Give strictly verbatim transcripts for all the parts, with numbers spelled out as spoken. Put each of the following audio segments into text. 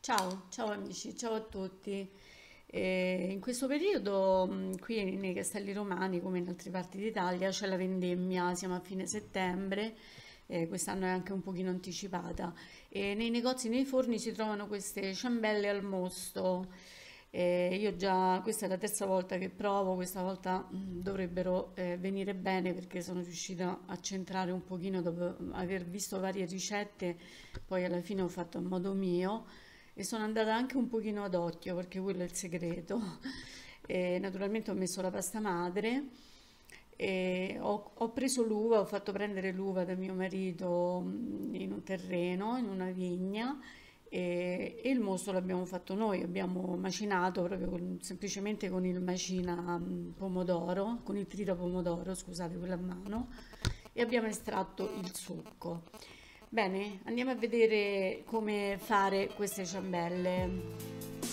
Ciao, ciao amici, ciao a tutti. Eh, in questo periodo, mh, qui nei Castelli Romani, come in altre parti d'Italia, c'è la vendemmia, siamo a fine settembre, eh, quest'anno è anche un pochino anticipata, e nei negozi, nei forni si trovano queste ciambelle al mosto. Eh, io già, questa è la terza volta che provo, questa volta mh, dovrebbero eh, venire bene perché sono riuscita a centrare un pochino dopo aver visto varie ricette, poi alla fine ho fatto a modo mio. E sono andata anche un pochino ad occhio perché quello è il segreto. E naturalmente ho messo la pasta madre e ho, ho preso l'uva, ho fatto prendere l'uva da mio marito mm, in un terreno, in una vigna e, e il mosto l'abbiamo fatto noi, abbiamo macinato proprio con- semplicemente con il macina mm, pomodoro, con il trito pomodoro, scusate, quella a mano, e abbiamo estratto il succo. Bene, andiamo a vedere come fare queste ciambelle.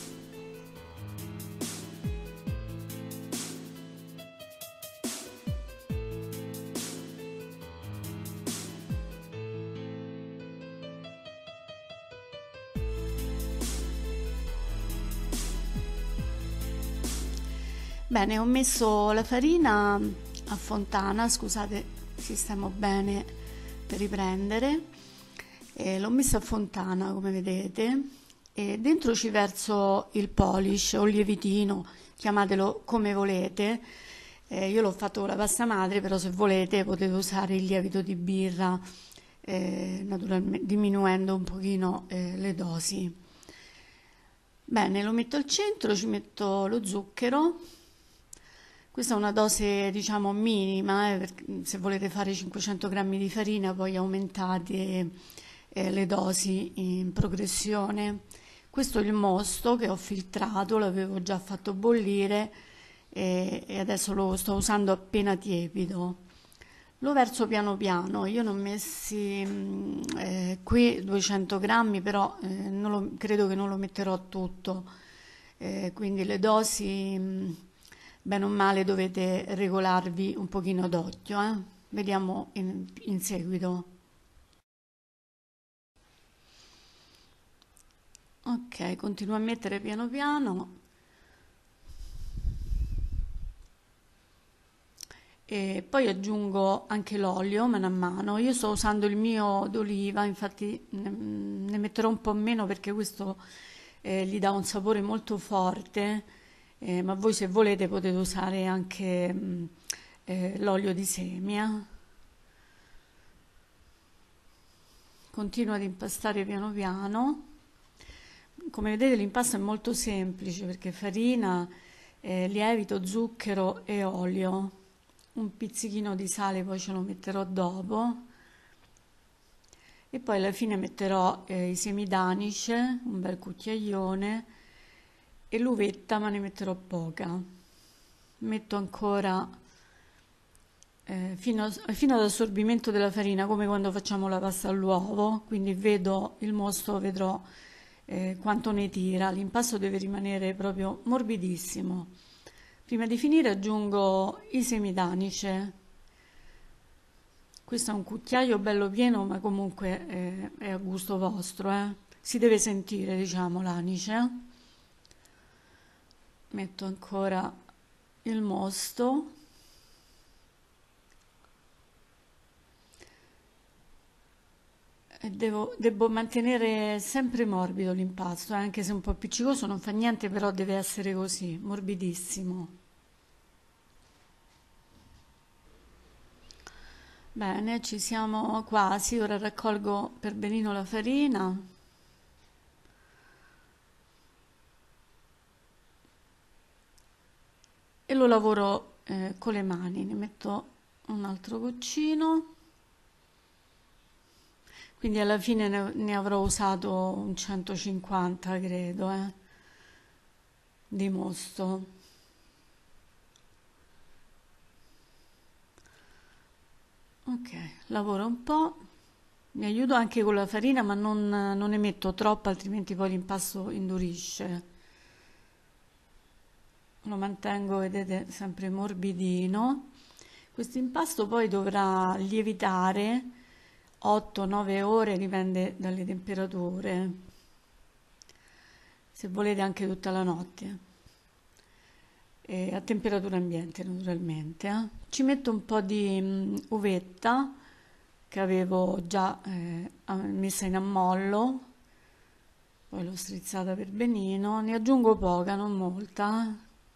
Bene, ho messo la farina a fontana, scusate, sistemo bene per riprendere. E l'ho messa a fontana, come vedete, e dentro ci verso il polish o il lievitino, chiamatelo come volete. Eh, io l'ho fatto con la pasta madre, però se volete potete usare il lievito di birra, eh, naturalmente diminuendo un pochino eh, le dosi. Bene, lo metto al centro, ci metto lo zucchero. Questa è una dose, diciamo, minima, eh, perché se volete fare cinquecento grammi di farina, poi aumentate eh, le dosi in progressione. Questo è il mosto che ho filtrato, l'avevo già fatto bollire e, e adesso lo sto usando appena tiepido. Lo verso piano piano, io ne ho messi mm, eh, qui duecento grammi, però eh, non lo- credo che non lo metterò tutto. Eh, quindi le dosi, mm, bene o male, dovete regolarvi un pochino d'occhio, eh. Vediamo in, in seguito. Ok, continuo a mettere piano piano. E poi aggiungo anche l'olio mano a mano. Io sto usando il mio d'oliva, infatti ne, ne metterò un po' meno perché questo eh, gli dà un sapore molto forte, eh, ma voi se volete potete usare anche mm, eh, l'olio di semia. Continuo ad impastare piano piano. Come vedete l'impasto è molto semplice perché farina, eh, lievito, zucchero e olio. Un pizzichino di sale poi ce lo metterò dopo. E poi alla fine metterò eh, i semi d'anice, un bel cucchiaione, e l'uvetta, ma ne metterò poca. Metto ancora eh, fino, fino ad assorbimento della farina, come quando facciamo la pasta all'uovo, quindi vedo il mosto, vedrò eh, quanto ne tira. L'impasto deve rimanere proprio morbidissimo. Prima di finire aggiungo i semi d'anice. Questo è un cucchiaio bello pieno, ma comunque è, è a gusto vostro, eh. Si deve sentire, diciamo, l'anice. Metto ancora il mosto e devo, devo mantenere sempre morbido l'impasto, eh, anche se è un po' appiccicoso, non fa niente, però deve essere così, morbidissimo. Bene, ci siamo quasi. Ora raccolgo per benino la farina e lo lavoro eh, con le mani. Ne metto un altro goccino. Quindi alla fine ne, ne avrò usato un centocinquanta, credo, eh, di mosto. Ok, lavoro un po'. Mi aiuto anche con la farina, ma non, non ne metto troppo, altrimenti poi l'impasto indurisce. Lo mantengo, vedete, sempre morbidino. Questo impasto poi dovrà lievitare otto nove ore, dipende dalle temperature. se volete anche tutta la notte, e a temperatura ambiente naturalmente. eh. Ci metto un po' di mh, uvetta che avevo già eh, messa in ammollo, poi l'ho strizzata per benino, ne aggiungo poca, non molta.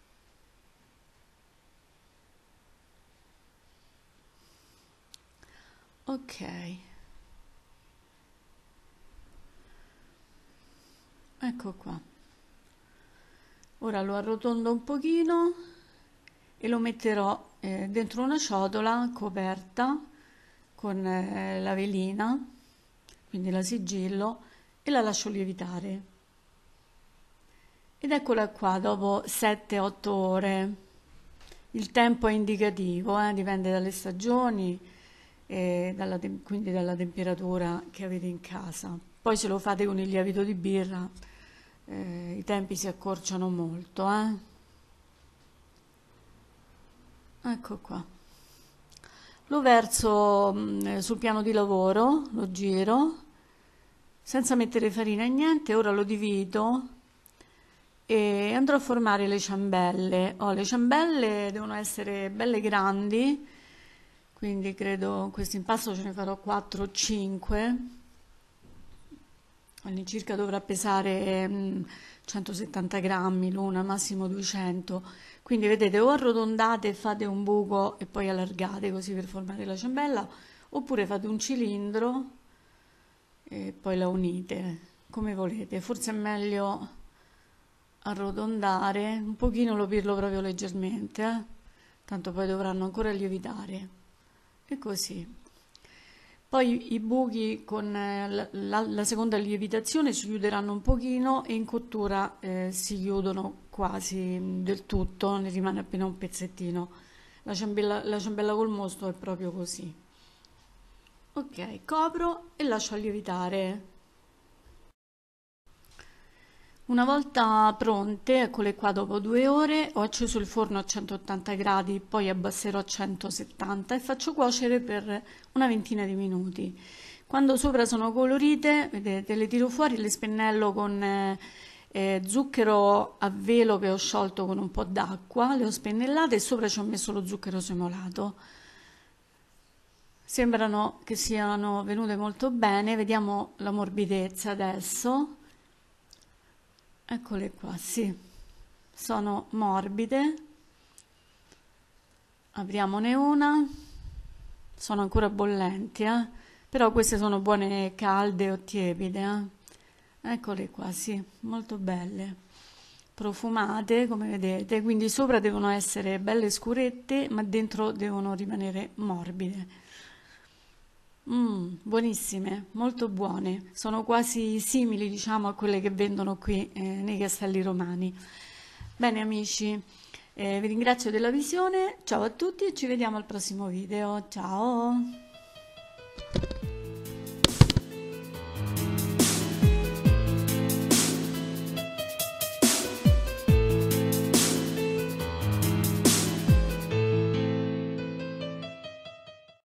Ok, ecco qua. Ora lo arrotondo un pochino e lo metterò eh, dentro una ciotola coperta con eh, la velina, quindi la sigillo, e la lascio lievitare. Ed eccola qua dopo sette otto ore. Il tempo è indicativo, eh, dipende dalle stagioni e dalla tem- quindi dalla temperatura che avete in casa. Poi se lo fate con il lievito di birra, eh, i tempi si accorciano molto. Eh. Ecco qua. Lo verso mh, sul piano di lavoro, lo giro, senza mettere farina e niente. Ora lo divido e andrò a formare le ciambelle. Oh, le ciambelle devono essere belle grandi, quindi credo in questo impasto ce ne farò quattro o cinque. All'incirca dovrà pesare mh, centosettanta grammi l'una, massimo duecento. Quindi vedete, o arrotondate e fate un buco e poi allargate così per formare la ciambella, oppure fate un cilindro e poi la unite, come volete. Forse è meglio arrotondare, un pochino lo pirlo proprio leggermente, eh? Tanto poi dovranno ancora lievitare. E così. Poi i buchi con eh, la, la- la seconda lievitazione si chiuderanno un pochino e in cottura eh, si chiudono quasi mm, del tutto, ne rimane appena un pezzettino. La ciambella, la ciambella col mosto è proprio così. Ok, copro e lascio lievitare. Una volta pronte, eccole qua dopo due ore, ho acceso il forno a centottanta gradi, poi abbasserò a centosettanta e faccio cuocere per una ventina di minuti. Quando sopra sono colorite, vedete, le tiro fuori, le spennello con eh, eh, zucchero a velo che ho sciolto con un po' d'acqua, le ho spennellate e sopra ci ho messo lo zucchero semolato. Sembrano che siano venute molto bene, vediamo la morbidezza adesso. Eccole qua, sì, sono morbide. Apriamone una, sono ancora bollenti, eh? Però queste sono buone calde o tiepide. Eh? Eccole qua, sì, molto belle, profumate come vedete, quindi sopra devono essere belle scurette, ma dentro devono rimanere morbide. Mm, buonissime, molto buone, sono quasi simili, diciamo, a quelle che vendono qui eh, nei castelli romani. Bene amici, eh, vi ringrazio della visione, ciao a tutti e ci vediamo al prossimo video, ciao!